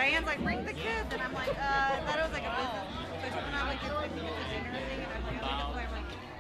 Diane's like, bring the kids, and I'm like, I thought it was like a business. So she went out like this 50 minutes of dinner thing, and I'm like, okay, that's why I'm like.